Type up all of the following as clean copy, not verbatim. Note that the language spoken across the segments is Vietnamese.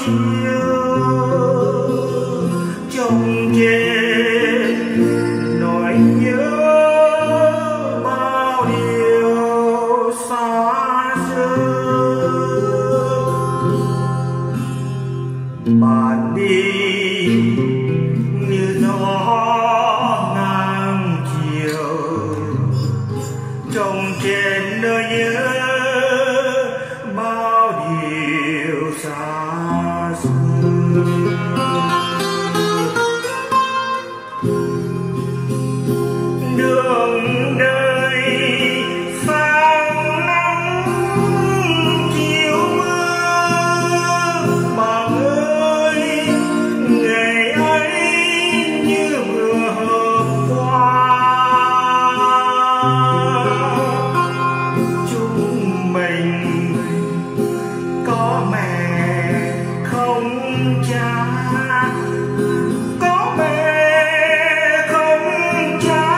chiều trong trên nỗi nhớ bao điều xa xưa. Bạn đi như gió ngang chiều trong trên nỗi nhớ bao điều xa xưa. Đường đời sang nắng chiều mưa, bạn ơi ngày ấy như vừa qua. Chúng mình có mẹ không cha, có mẹ không cha,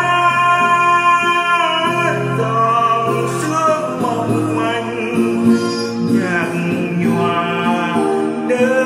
dòng sương mong manh nhạt nhòa.